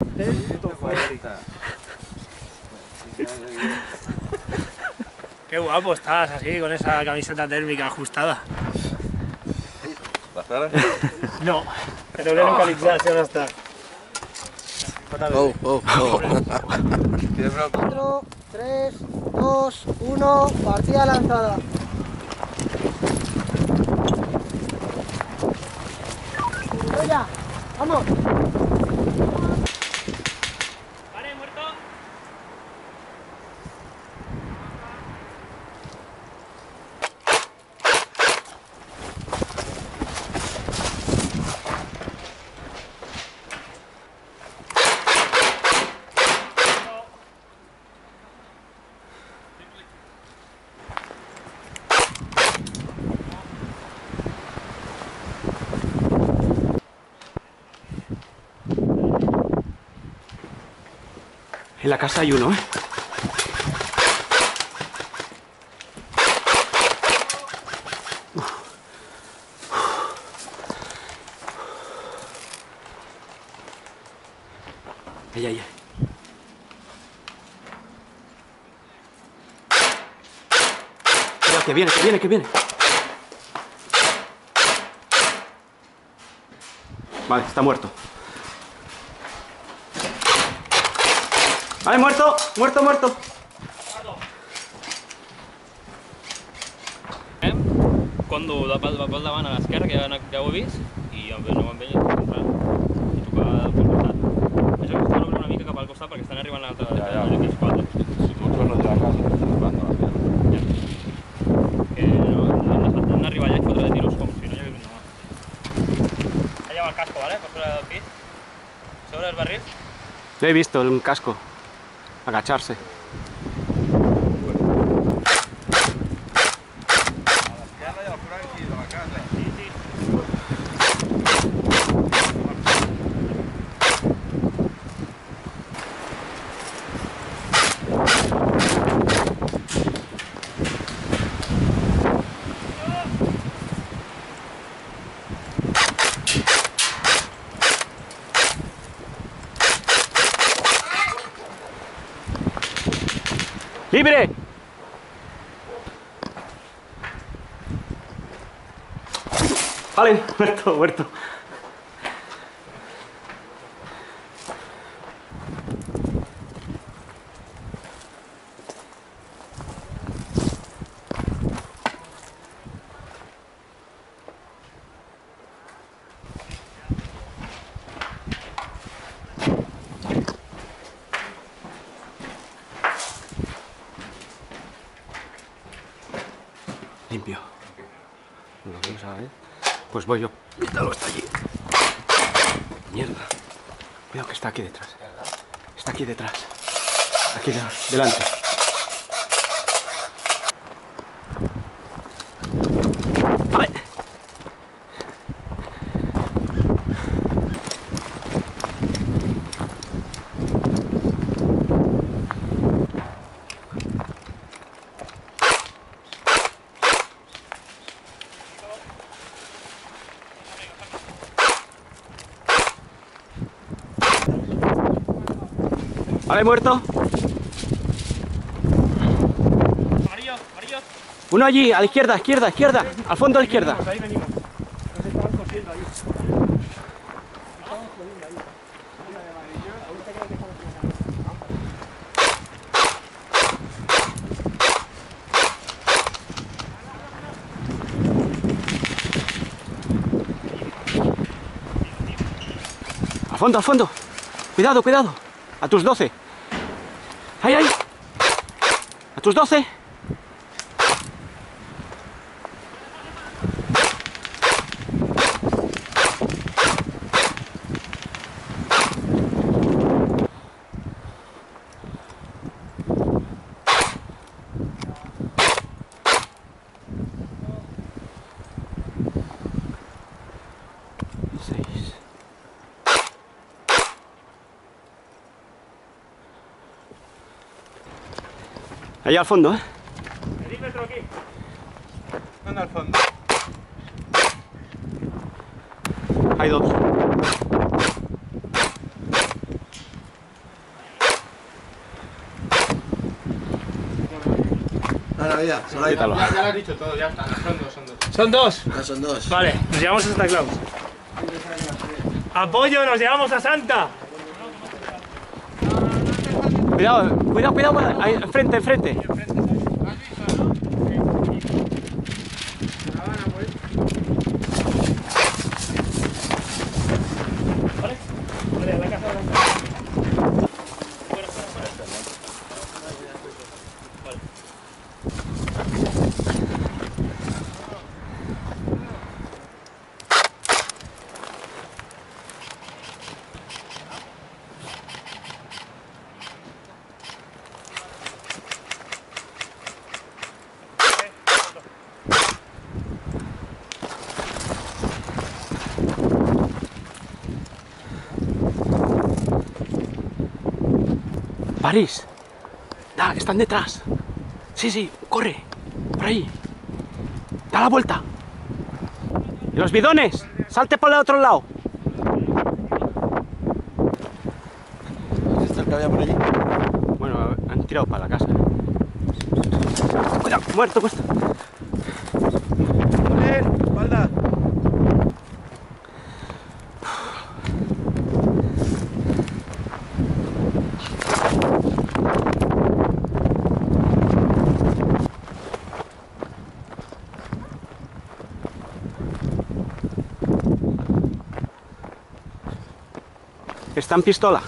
Qué guapo estás así, con esa camiseta térmica ajustada. No, pero que localitzar, si on està. 4, 3, 2, 1, partida lanzada. ¡Venga! ¡Vamos! Vale, muerto. En la casa hay uno, ¿eh? Ahí. Mira, que viene. Vale, está muerto. Vale, muerto. Condo pel davant a l'esquerra, que ja ho he vist, i no van bé i tocar pel costat. Això que estan obrint una mica cap al costat perquè estan arribant a l'altre 4. Si tu ets per allà a casa, estàs jugant a la meva. Que han arribat allà i fotre de tiros com si no hi hagués nada. Allà va el casco, ¿vale? Por fuera del pit. Sobre el barril. Lo he visto, un casco. Agacharse. ¡Libre! Vale, muerto. Limpio. ¿Lo vamos a ver? Pues voy yo. Míralo, está allí. Mierda. Cuidado que está aquí detrás. Está aquí detrás. Aquí delante. Vale. Vale, muerto. Amarillo. Uno allí, a la izquierda. Al fondo a la izquierda. Ahí venimos. Nos estaban cosiendo ahí. Al fondo. Cuidado. A tus 12. Ahí. A tus 12. Allá al fondo, ¿eh? Perímetro aquí. ¿Dónde al fondo? Hay dos. Ahora ya, solo hay Quítalo. Ya lo has dicho todo, ya está. Son dos, son dos. ¿Son dos? Ya son dos. Vale, nos llevamos a Santa Claus. ¡Apoyo! ¡Nos llevamos a Santa! Cuidado, cuidado, cuidado. Ahí, enfrente, enfrente. Vale, a la casa blanca. París. Da, están detrás. Sí, sí, corre. Por ahí. Da la vuelta. ¿Y los bidones? Salte por el otro lado. ¿Este es el que había por allí? Bueno, han tirado para la casa. Cuidado, muerto, cuesta. Espalda. Está en pistola.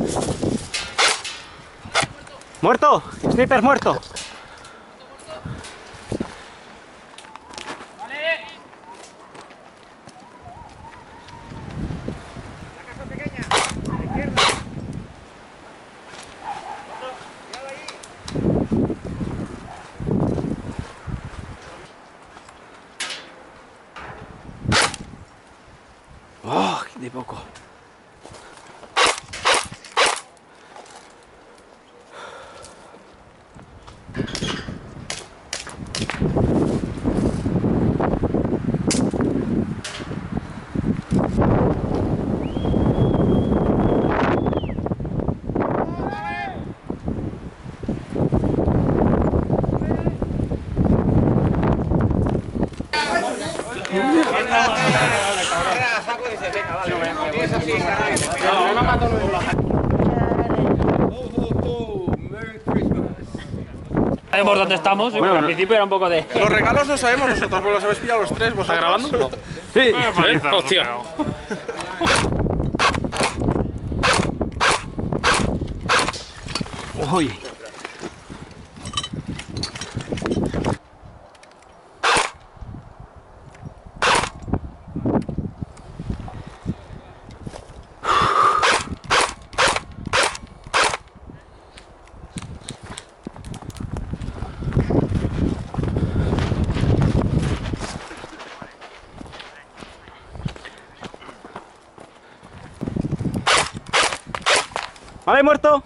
¡Muerto! ¡Sniper muerto! ¡Oh, de poco! Sabemos dónde estamos, Bueno, al principio era un poco de... Los regalos los sabemos nosotros, pues los habéis pillado los tres. ¿Vos estás grabando? Sí. Hostia. Uy. Vale, muerto.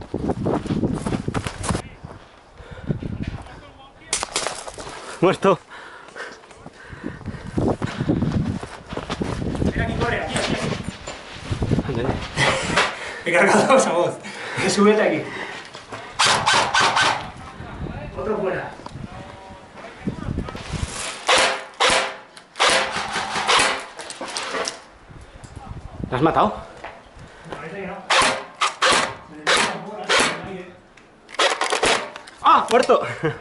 Muerto. Mira, aquí corre, aquí. Ándale. He cargado esa voz. Súbete aquí. Otro fuera. ¿Lo has matado? Parece que no. ¡Ah! ¡Muerto!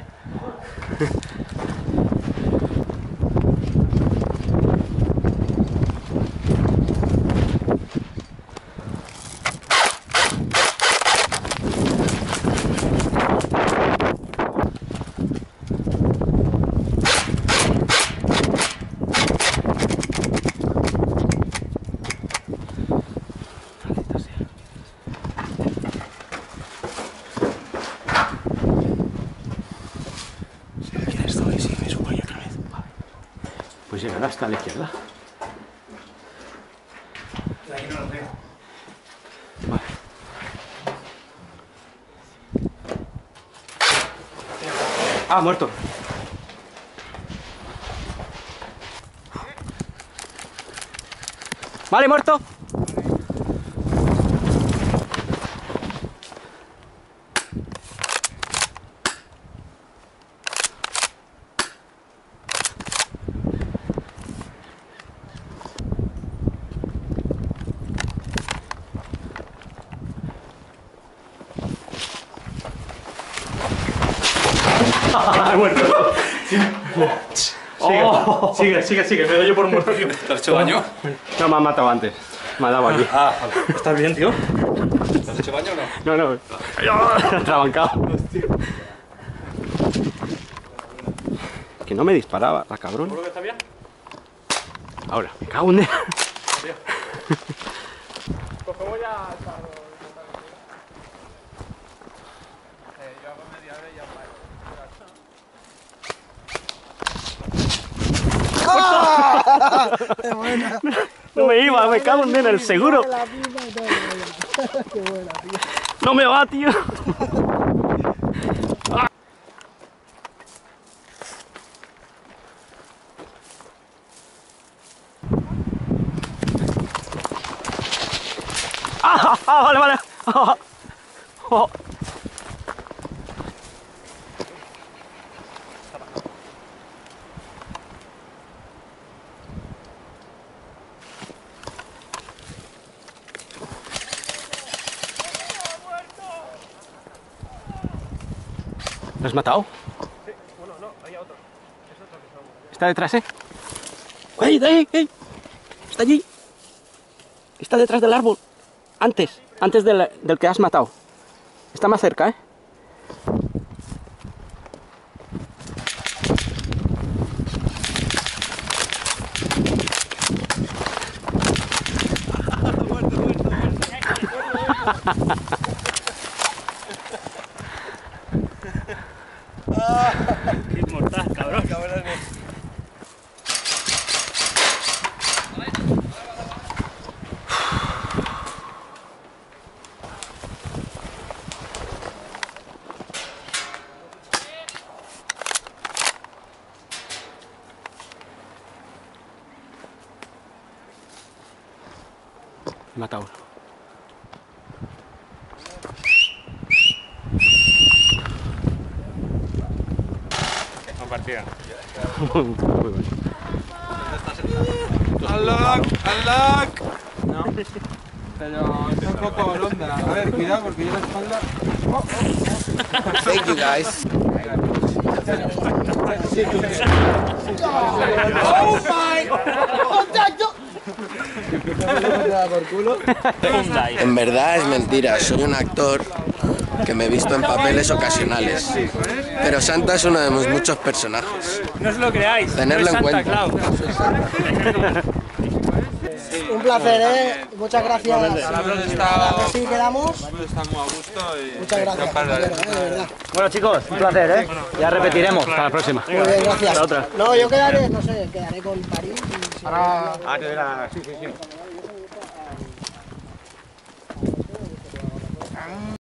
Pues llegará hasta la izquierda. De ahí no los veo. Vale. Ah, muerto. Vale, muerto. muerto. Sigue, me doy yo por muerto. ¿Te has hecho baño? No, me han matado antes. Me ha dado aquí. Ah, ¿Estás bien, tío? ¿te has hecho baño o no? No. Trabancado. Que no me disparaba, la cabrón. ¿Seguro que está bien? Ahora, me cago en... Cogemos ya... ¡Qué buena! No me iba, me cago en el seguro. La pipa y todo, vaya. Qué buena, tío. No me va, tío. Vale. Oh. ¿Lo has matado? Sí, bueno, no, había otro. Es otro que se va a morir. Está detrás, ¡Ey! Está allí. Está detrás del árbol. Antes del que has matado. Está más cerca, ¿eh? Inmortal, cabrón. He matado. Una partida. Muy bueno. ¡Unlock! No. Pero está un poco blonda. A ver, cuidado porque yo la espalda. Thank you guys. ¡Oh, my! ¡Contacto! En verdad es mentira, soy un actor que me he visto en papeles ocasionales. Pero Santa es uno de mis muchos personajes. No os lo creáis. Tenerlo no es en Santa cuenta. Claus. Un placer, ¿eh? Muchas gracias. A ver si quedamos. Está muy a gusto y... Muchas gracias, compañero, de verdad. Bueno, chicos, un placer, ¿eh? Ya repetiremos. Hasta la próxima. Muy bien, gracias. La otra. No, yo quedaré, no sé, quedaré con París. Y si que era... Sí.